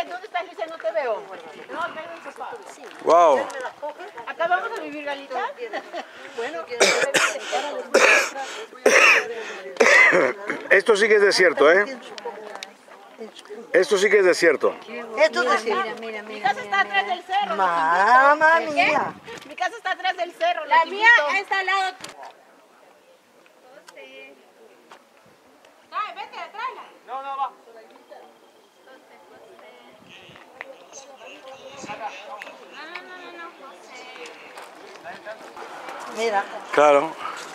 ¿dónde estás, Luisa? No te veo. No, acá hay un sofá. Wow. ¿Acá vamos a vivir, Galita? Bueno, Esto sí que es desierto, ¿eh? Esto sí que es desierto. Esto es desierto. mi casa está atrás del cerro. Mamma mía. Mi casa está atrás del cerro. La mía está al lado. Ay, vete, tráela. No, no, va. No, José. Mira. Claro.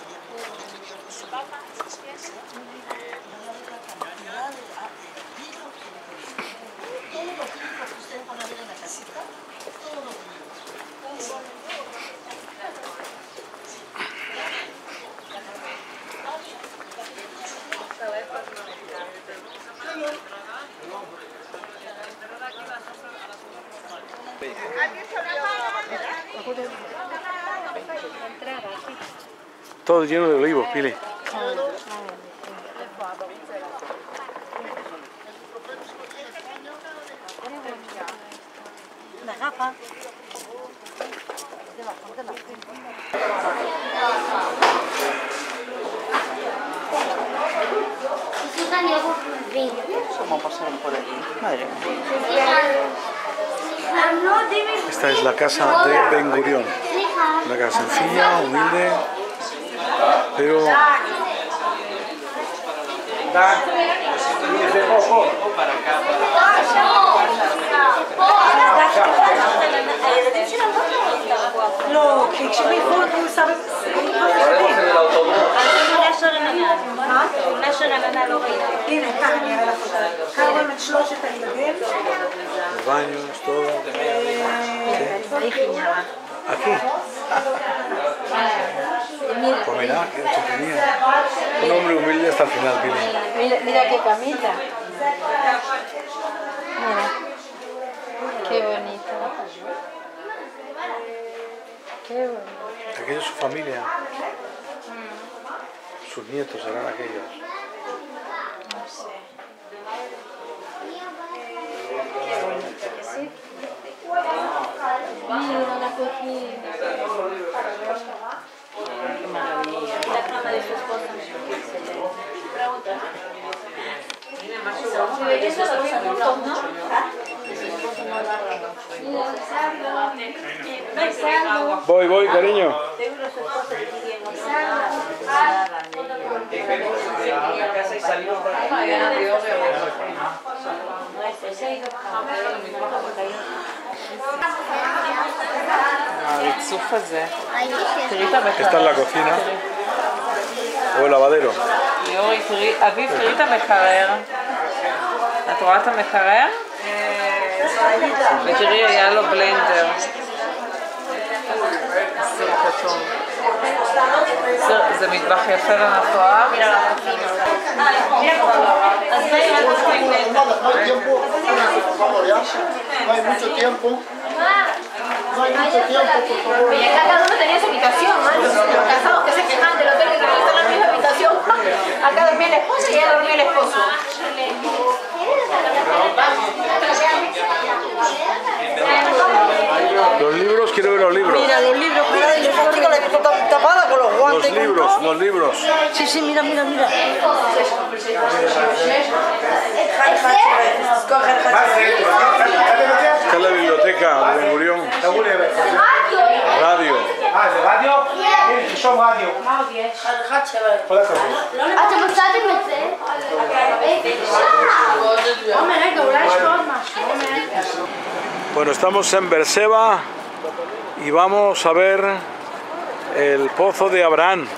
Todo lleno de olivos, Pili. La gafa. ¿Cómo pasaron por aquí? Madre mía. Esta es la casa de Ben Gurión. Una casa sencilla, humilde, pero No, que ci mi foto sabe. Tiene caña la foto. Cada uno شلوش تقريبا. los baños, todo. Aquí. Pues mira, qué entretenido. Un hombre humilde hasta el final, Pili. Mira qué camita. Mira. Qué bonito. Qué bonito. Aquello es su familia. Sus nietos serán aquellos. No sé. Qué bonito que sí. Mira la cocina. Qué maravilla. La cama de su esposa. Se ve que eso lo vi juntos, ¿no? Voy, cariño. La casa y salimos por aquí. הריצוף הזה. תראי את המקרר. Esta es la cocina. O el lavadero. ליאורי, תראי, אביב, תראי את המקרר. את רואה את המקרר? ותראי, היה לו בלנדר. סיר כתום. זה מטבח יפה ומפואר. אז בין No hay mucho tiempo. No hay mucho tiempo, por favor. Y acá cada uno tenía su habitación, ¿no? Los casados que se quejaban del hotel que tenían en la misma habitación. Acá dormía la esposa y allá dormía el esposo. Los libros, quiero ver los libros. Mira los libros, cuidado, y esa chica la he visto tapada con los guantes. Los libros. Sí, sí, mira. Esta es la biblioteca de Ben Gurión. Radio. זה רדיו? תרשום רדיו. כל הכבוד. אתם מצאתם את זה? עומר, רגע, אולי יש פה עוד משהו. Bueno, estamos en Beerseba y vamos a ver el pozo de Abraham.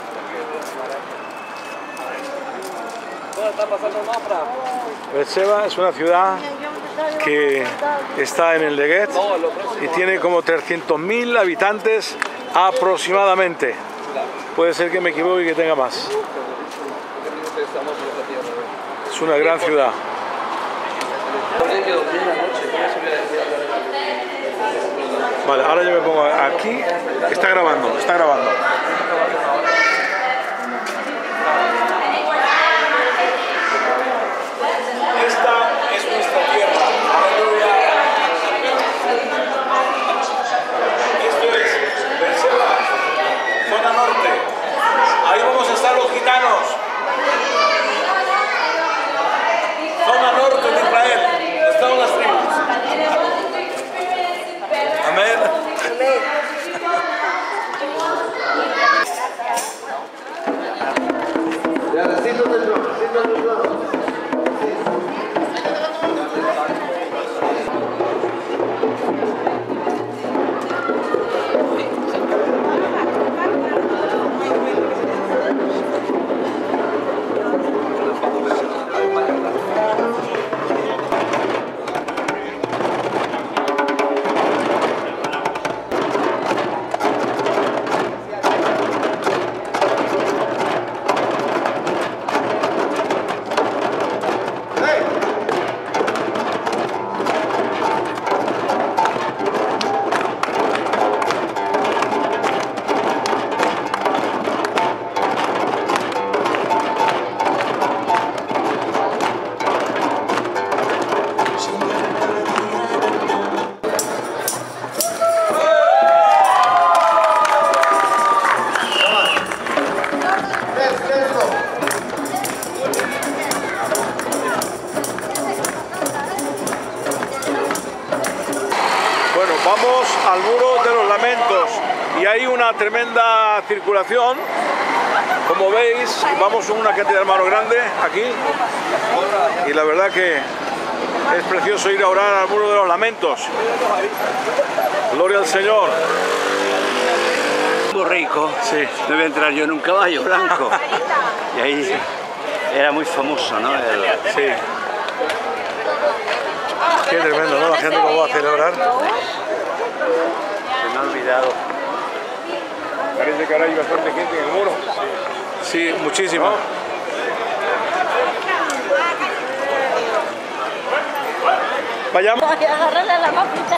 Beerseba es una ciudad que está en el Negev y tiene como 300.000 habitantes aproximadamente. Puede ser que me equivoque y que tenga más. Es una gran ciudad. Vale, ahora yo me pongo aquí. Está grabando. Esta es nuestra tierra. Aleluya. Vamos al Muro de los Lamentos y hay una tremenda circulación. Como veis, vamos con una cantidad de hermanos grande aquí y la verdad que es precioso ir a orar al Muro de los Lamentos. Gloria al Señor. Muy rico. Sí. Me voy a entrar yo en un caballo blanco. Y ahí era muy famoso, ¿no? Sí. Qué tremendo, ¿no? La gente cómo va a celebrar. Se me ha olvidado. Parece que ahora hay bastante gente en el muro. Sí, muchísima. Vayamos. Agarrarle a la mamita.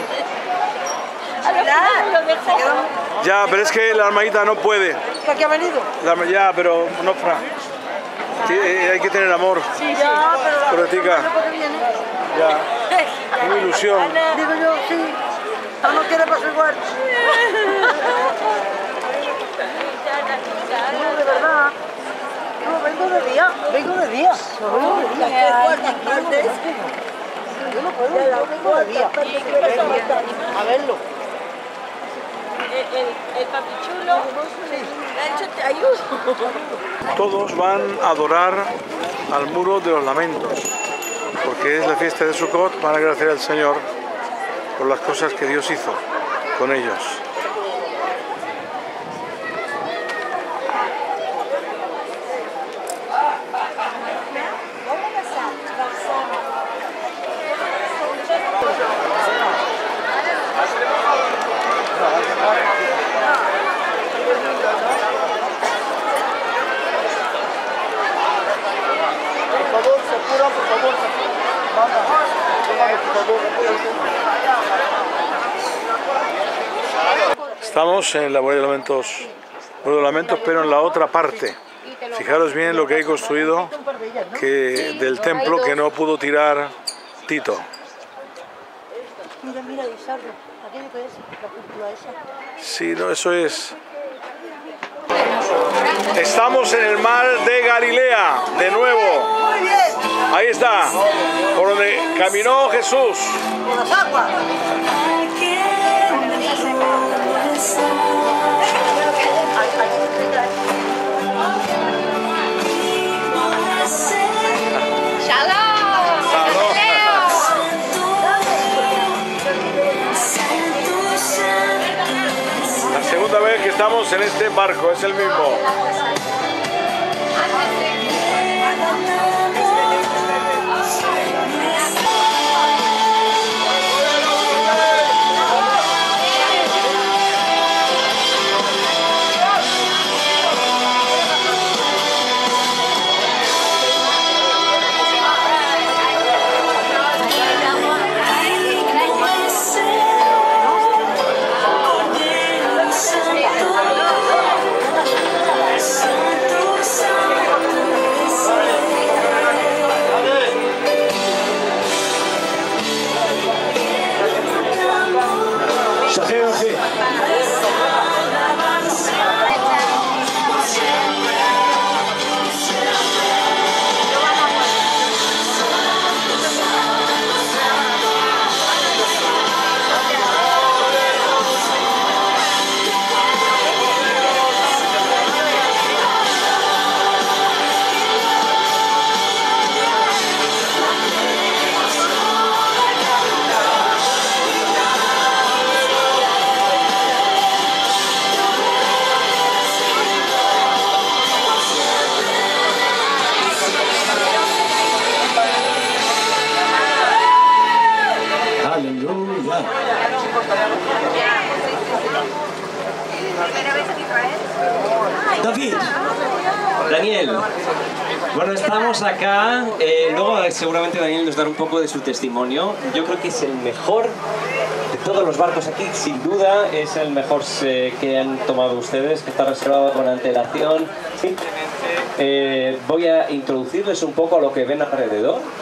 Ya, pero es que la hermanita no puede. ¿Para qué ha venido? Ya, pero no, Fran. Sí, hay que tener amor. Sí, ya, pero Protica. Ya. Una ilusión. digo yo, sí. No quiere pasar igual. No, de verdad. No, vengo de día. Vengo de día. Yo no puedo, yo vengo de día. A verlo. El papichulo le ha dicho te ayudo. Todos van a adorar al Muro de los Lamentos, porque es la fiesta de Sukkot. Van a agradecer al Señor por las cosas que Dios hizo con ellos. Estamos en la Muro de los Lamentos, pero en la otra parte. Fijaros bien lo que hay construido del templo que no pudo tirar Tito. Mira, mira, Isarro. Aquello que es la cúpula esa. Sí, no, eso es. Estamos en el mar de Galilea, de nuevo. Ahí está, por donde caminó Jesús. Por las aguas. La segunda vez que estamos en este barco, es el mismo. David, Daniel, bueno, estamos acá, luego seguramente Daniel nos dará un poco de su testimonio. Yo creo que es el mejor de todos los barcos aquí, sin duda, es el mejor que han tomado ustedes, que está reservado con antelación. Simplemente voy a introducirles un poco a lo que ven alrededor.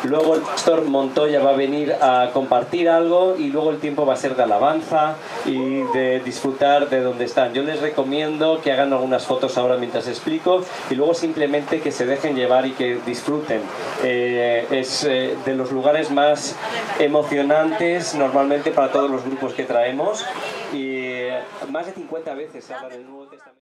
luego el pastor Montoya va a venir a compartir algo y luego el tiempo va a ser de alabanza y de disfrutar de donde están. Yo les recomiendo que hagan algunas fotos ahora mientras explico y luego simplemente que se dejen llevar y que disfruten. Es de los lugares más emocionantes normalmente para todos los grupos que traemos y más de 50 veces se habla del Nuevo Testamento.